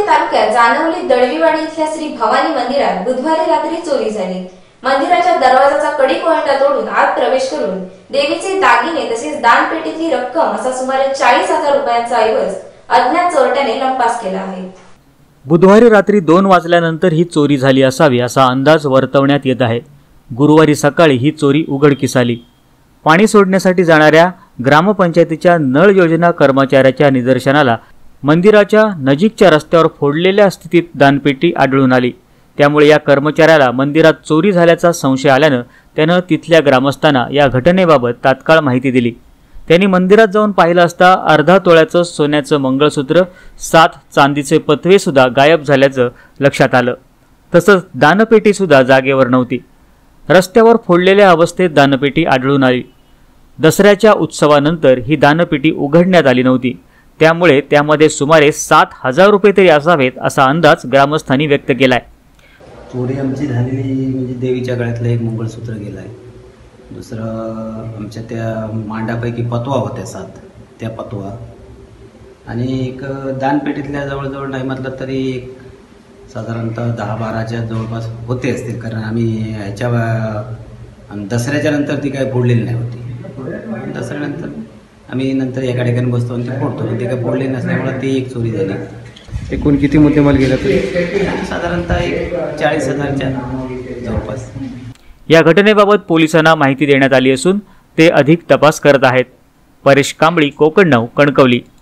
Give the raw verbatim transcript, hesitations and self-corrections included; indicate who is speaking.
Speaker 1: तालुक्यात जानवली दळवीवाडी इथल्या श्री भवानी मंदिरात बुधवारी रात्री चोरी झाली। मंदिराच्या दरवाजाचा कडी कोंडा तोडून आत प्रवेश करून देवीचे दागिने तसेच दानपेटीतली रक्कम असा सुमारे चाळीस हजार रुपयांचा ऐवज अज्ञात चोरट्याने लंपास केला आहे।
Speaker 2: बुधवारी रात्री दोन वाजल्यानंतर ही चोरी झाली असावी असा अंदाज वर्तवण्यात येत आहे। गुरुवारी सकाळी ही चोरी उघडकीस आली। पाणी सोडण्यासाठी जाणाऱ्या ग्रामपंचायतीच्या नळ योजना कर्मचाऱ्याच्या निदर्शनाला मंदिराच्या नजीकच्या रस्त्यावर फोडलेल्या स्थितीत दानपेटी आढळून आली। त्यामुळे या कर्मचाऱ्याला मंदिरात चोरी झाल्याचा संशय आल्यानं त्यानं तिथल्या ग्रामस्थांना या घटनेबाबत तात्काळ माहिती दिली। त्यांनी मंदिरात जाऊन पाहिलं असता अर्धा तोळ्याचं सोन्याचं मंगळसूत्र, सात चांदीचे पतवे सुद्धा गायब झाल्याचं लक्षात आलं। तसंच दानपेटी सुद्धा जागेवर नव्हती। रस्त्यावर फोडलेल्या अवस्थेत दानपेटी आढळून आली। दसऱ्याच्या उत्सवानंतर ही दानपेटी उघडण्यात आली नव्हती, त्यामुळे त्यामध्ये सुमारे सात हजार रुपये तरी असावेत असा अंदाज ग्रामस्थांनी व्यक्त केलाय।
Speaker 3: चोरी आमची झालेली म्हणजे देवीच्या गळ्यातलं एक मंगळसूत्र गेलाय, दुसरं आमच्या त्या मांडापैकी पतवा होत्या सात, त्या पतवा, आणि एक दानपेटीतल्या जवळजवळ नाही म्हटलं तरी एक साधारणतः दहा बाराच्या जवळपास होते असतील, कारण आम्ही ह्याच्या दसऱ्याच्या नंतर ती काही फोडलेली नाही होती। दसऱ्यानंतर आम्ही नंतर एका ठिकाणी बसतो आणि ते फोडतो, पण ते काही फोडले नसल्यामुळे ती एक चोरी झाली।
Speaker 4: एकूण किती मुद्देमाल गेला तरी?
Speaker 3: साधारणतः एक चाळीस हजारच्या जवळपास।
Speaker 2: या घटनेबाबत पोलिसांना माहिती देण्यात आली असून ते अधिक तपास करत आहेत। परेश कांबळी, कोकण नऊ, कणकवली।